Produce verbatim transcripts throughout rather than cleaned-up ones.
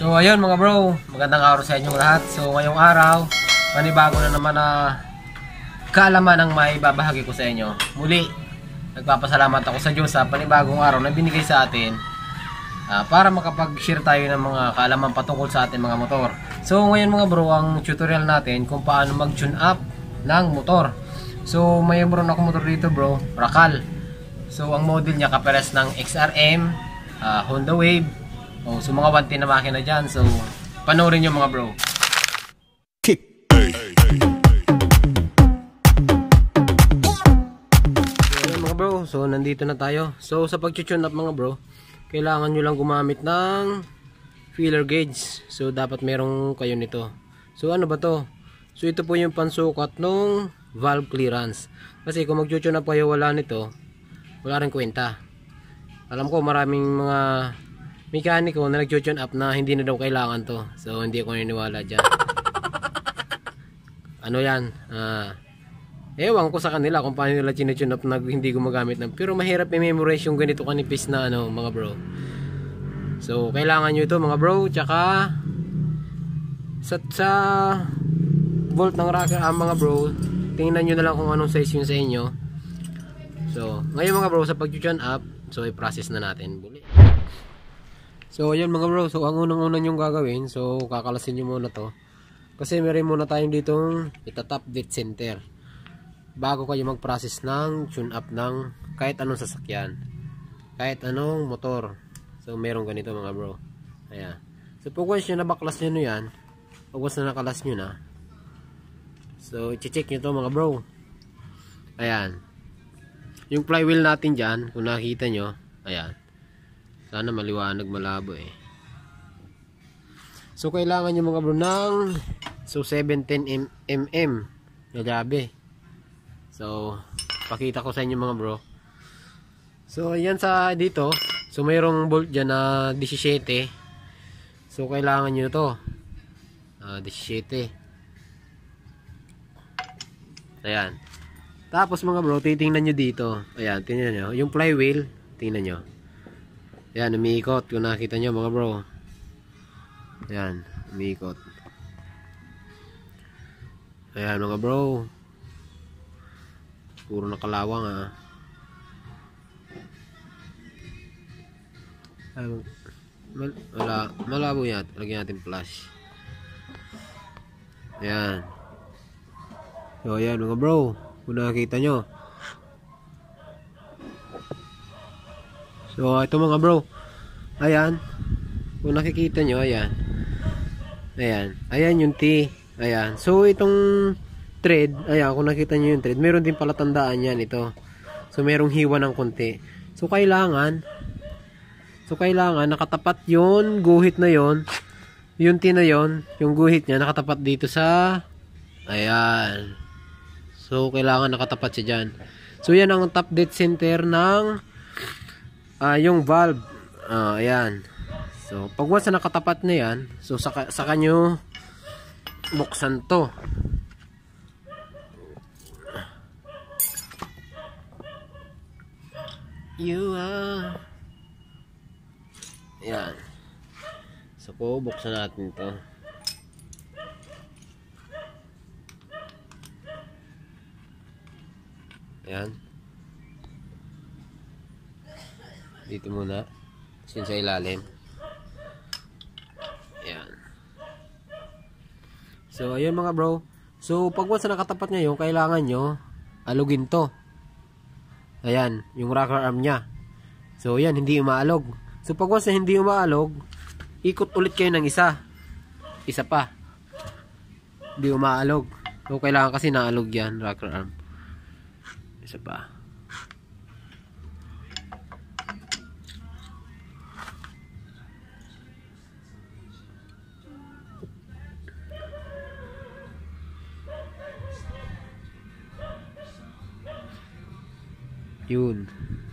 So ayun mga bro, magandang araw sa inyong lahat. So ngayong araw, panibago na naman na kaalaman ang may babahagi ko sa inyo. Muli, nagpapasalamat ako sa Diyos sa panibagong araw na binigay sa atin uh, para makapag-share tayo ng mga kaalaman patungkol sa ating mga motor. So ngayon mga bro, ang tutorial natin kung paano mag-tune up ng motor. So may meron ako motor dito bro, Racal. So ang model niya kapares ng X R M, uh, Honda Wave. Oh, so mga wanti na makina dyan. So panoorin nyo mga bro. Kick. So mga bro, so nandito na tayo. So sa pag-tune up mga bro, kailangan nyo lang gumamit ng feeler gauge. So dapat merong kayo nito. So ano ba to? So ito po yung pansukat ng valve clearance. Kasi kung mag-tune up kayo wala nito, wala rin kwenta. Alam ko maraming mga mekaniko na nag-tune up na hindi na daw kailangan to. So hindi ako naniniwala dyan. Ano yan? Uh, ewan ko sa kanila kung paano nila tune up na hindi gumagamit na. Pero mahirap i-memorize yung ganito kanipis na ano mga bro. So kailangan nyo ito mga bro. Tsaka sa, sa volt ng rocker arm mga bro, tingnan nyo na lang kung anong size yun sa inyo. So ngayon mga bro, sa pag-tune up, so i-process na natin. Buli. So ayan mga bro, so ang unang-unang yung gagawin, so kakalasin nyo muna to. Kasi meron muna tayong ditong itatap dead center bago kayo mag-process ng tune up ng kahit anong sasakyan, kahit anong motor. So meron ganito mga bro. Ayan. So pag once nyo na baklas nyo yan, pag once na nakalas nyo na, so i-check nyo to mga bro. Ayan. Yung flywheel natin dyan, kung nakita nyo, ayan. Sana maliwanag, malabo eh. So kailangan nyo mga bro ng so seventeen millimeter na gabi. So pakita ko sa inyo mga bro. So yan sa dito, so mayroong bolt dyan na seventeen. So kailangan nyo to uh, seventeen. Ayan. Tapos mga bro, titingnan nyo dito. Ayan, tingnan nyo. Yung flywheel, tingnan nyo. Ayan, umiikot. Kung nakita nyo mga bro. Ayan, umiikot. Ayan mga bro. Puro nakalawang ah. Ay, mal wala, malabo yan. Lagyan natin flash. Ayan. So ayan mga bro. Kung nakita nyo. So ito mga bro, ayan, kung nakikita nyo, ayan, ayan, ayan yung T, ayan. So itong thread, ayan, kung nakita nyo yung thread, meron din pala tandaan yan ito. So merong hiwa ng konti. So kailangan, so kailangan nakatapat yun, guhit na yon, yung T na yon, yung guhit nya nakatapat dito sa, ayan. So kailangan nakatapat siya dyan. So yan ang top dead center ng Uh, yung valve, uh, ayan. So pag once na nakatapat na yan, so saka, saka nyo buksan to. You are, ayan. So po buksan natin to. Ayan. Dito muna, sin sa ilalim. Ayan. So ayun mga bro. So pag once na nakatapat nyo yung kailangan nyo alugin to. Ayan, yung rocker arm nya. So ayan, hindi umaalog. So pag once na hindi umaalog, ikot ulit kayo ng isa. Isa pa. Hindi umaalog. So kailangan kasi naalog yan, rocker arm. Isa pa. Yun.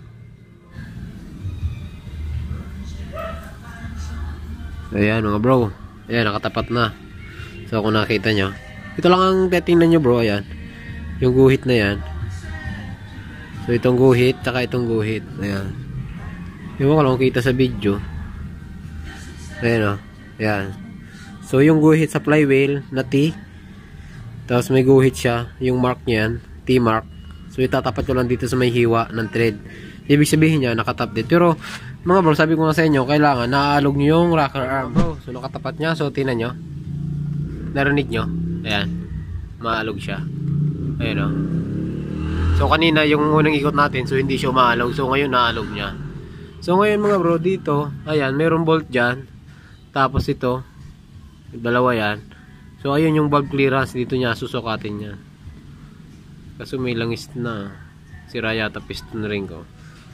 Ayan mga bro. Ayan, nakatapat na. So kung nakita nyo, ito lang ang titingnan nyo bro. Ayan, yung guhit na yan. So itong guhit, tsaka itong guhit. Ayan. Yung ko lang kita sa video. Ayan o. Ayan. So yung guhit sa flywheel na T, tapos may guhit siya, yung mark niyan, T mark. So itatapat ko lang dito sa may hiwa ng thread. Ibig sabihin niya nakatap din. Pero mga bro, sabi ko nga sa inyo, kailangan naaalog nyo yung rocker arm, bro. So nakatapat niya, so tinan nyo. Narinig nyo? Ayan. Maalog siya. Ayan o. So kanina yung unang ikot natin, so hindi siya maalog. So ngayon naalog niya. So ngayon mga bro, dito, ayan, mayroong bolt dyan. Tapos ito, dalawa yan. So ayun yung valve clearance, dito niya susukatin niya. Kaso may langis na. Sira yata piston ring ko.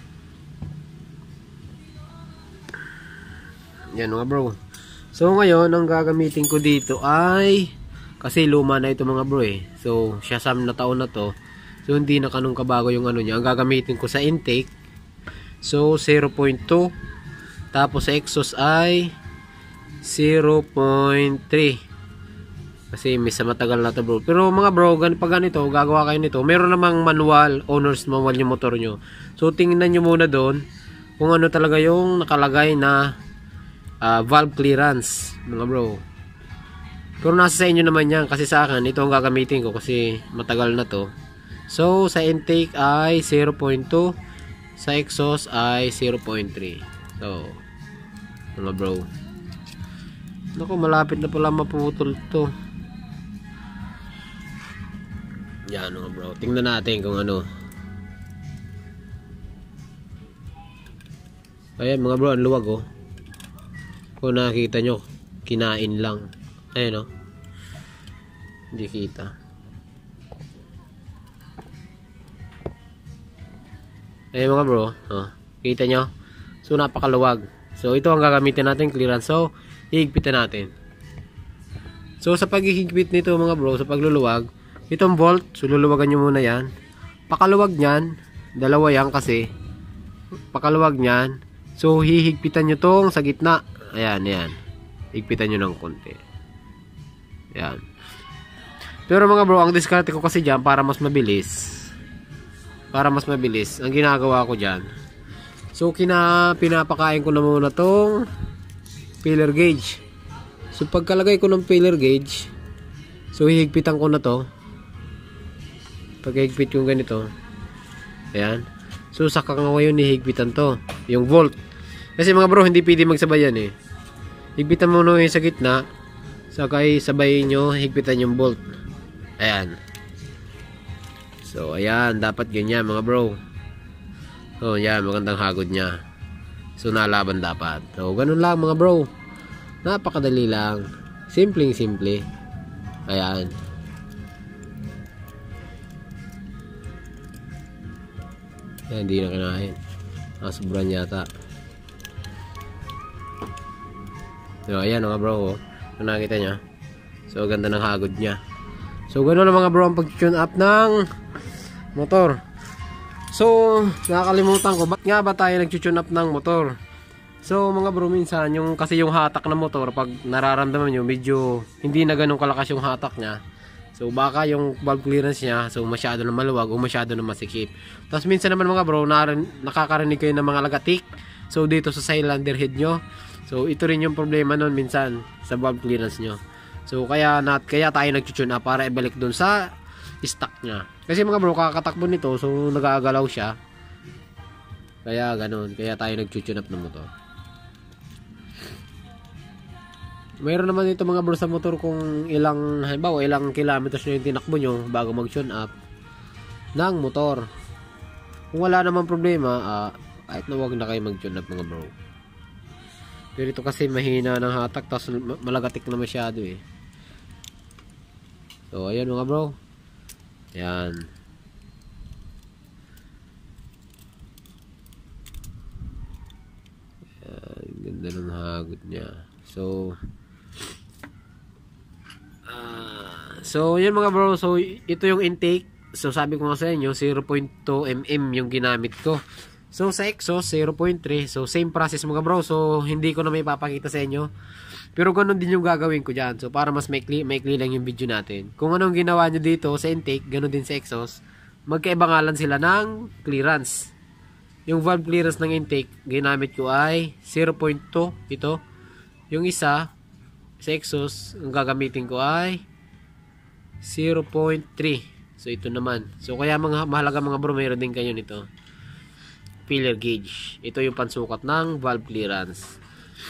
Yan mga bro. So ngayon ang gagamitin ko dito ay, kasi luma na ito mga bro eh. So siyasam na taon na to. So hindi na kanong kabago yung ano niya. Ang gagamitin ko sa intake, so zero point two. Tapos sa exhaust ay zero point three. Kasi may sa matagal na to bro. Pero mga bro, pag ganito, gagawa kayo nito, meron namang manual, owner's manual yung motor nyo. So tingnan nyo muna doon kung ano talaga yung nakalagay na Uh, valve clearance mga bro. Pero nasa sa inyo naman yan, kasi sa akin ito ang gagamitin ko kasi matagal na to. So sa intake ay zero point two, sa exhaust ay zero point three. So mga bro, naku, malapit na pala maputol to. Yan mga bro, tingnan natin kung ano. Ayan mga bro, ang luwag oh. Kung nakikita nyo, kinain lang. Ayan o. Hindi kita. Ayan mga bro. Oh, kita nyo? So napakaluwag. So ito ang gagamitin natin, clearance. So hihigpitan natin. So sa paghihigpit nito mga bro, sa pagluluwag, itong bolt, so luluwagan nyo muna yan. Pakaluwag nyan, dalawa yan kasi. Pakaluwag nyan. So hihigpitan nyo tong sa gitna. Ayan, ayan. Higpitan nyo ng konti. Ayan. Pero mga bro, ang diskarte ko kasi dyan para mas mabilis. Para mas mabilis. Ang ginagawa ko dyan. So, kina, pinapakain ko na muna tong filler gauge. So, pagkalagay ko ng filler gauge, so, hihigpitan ko na to. Pagkahigpit yung ganito. Ayan. So, saka nga ngayon hihigpitan to. Yung volt. Kasi mga bro, hindi pwede magsabayan eh. Higpitan mo nung yung sa gitna, sakay sabayin nyo, higpitan yung bolt. Ayan. So, ayan, dapat ganyan mga bro. So, ayan, magandang hagod niya. So, nalaban dapat. So, ganun lang mga bro. Napakadali lang. Simpleng simple. Ayan. Ayan, hindi na kinahin. Nasubran yata. So, ayan mga bro, oh. Kung nakita nyo. So, ganda ng hagod niya. So, gano'n na mga bro ang pag-tune up ng motor. So, nakakalimutan ko, ba't nga ba tayo nag-tune up ng motor? So, mga bro, minsan, yung, kasi yung hatak ng motor, pag nararamdaman nyo, medyo hindi na ganun kalakas yung hatak niya. So, baka yung valve clearance niya, so masyado na maluwag o masyado na masikip. Tapos, minsan naman mga bro, nakakarinig kayo ng mga lagatik. So, dito sa cylinder head nyo. So ito rin yung problema nun minsan sa valve clearance nyo. So kaya nat kaya tayo nag-tune up para ibalik dun sa stock nya. Kasi mga bro, kakatakbo nito, so nagagalaw siya. Kaya ganun, kaya tayo nag-tune up ng motor. Mayroon naman dito mga bro sa motor kung ilang, halimbawa ilang kilometers nyo yung tinakbo nyo bago mag-tune up ng motor. Kung wala naman problema, uh, kahit na wag na kayo mag-tune up mga bro. Pero ito kasi mahina ng hatak, tapos malagatik na masyado eh. So ayan mga bro. Ayan. Ayan, ganda ng hagod niya. So uh, So yun mga bro. So ito yung intake. So sabi ko nga sa inyo, zero point two millimeter yung ginamit ko. So sa exhaust zero point three. So same process mga bro. So hindi ko na may papakita sa inyo. Pero ganun din yung gagawin ko dyan. So para mas maikli, maikli lang yung video natin. Kung anong ginawa nyo dito sa intake, ganun din sa exhaust. Magkaiba nga lang sila ng clearance. Yung valve clearance ng intake, ginamit ko ay zero point two. Ito. Yung isa, sa exhaust, ang gagamitin ko ay zero point three. So ito naman. So kaya mga mahalaga mga bro, mayroon din kayo nito. Filler gauge. Ito yung pansukat ng valve clearance.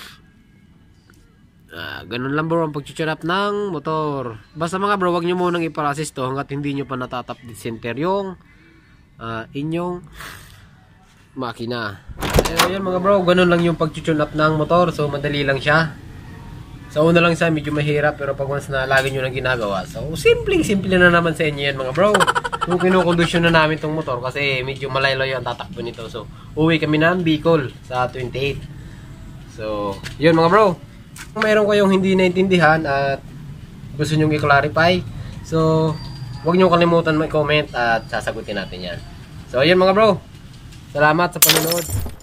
Ah, ganun lang bro ang pag-tune up ng motor. Basta mga bro, wag nyo munang i-process to hanggat hindi nyo pa natatap dead center yung uh, inyong makina. Eh, yun mga bro, ganun lang yung pag-tune up ng motor. So madali lang siya. Sa una lang siya medyo mahirap, pero pag once na lagi nyo nang ginagawa, so simpleng simple na naman sa inyo yan mga bro. Yung kinukondisyon na namin tong motor kasi medyo malayo ang tatakbo nito. So uwi kami ng Bicol sa twenty-eight. So yun mga bro, kung mayroon kayong hindi naintindihan at gusto nyo i-clarify, so huwag nyo kalimutan mag-comment at sasagutin natin yan. So yun mga bro, salamat sa panonood.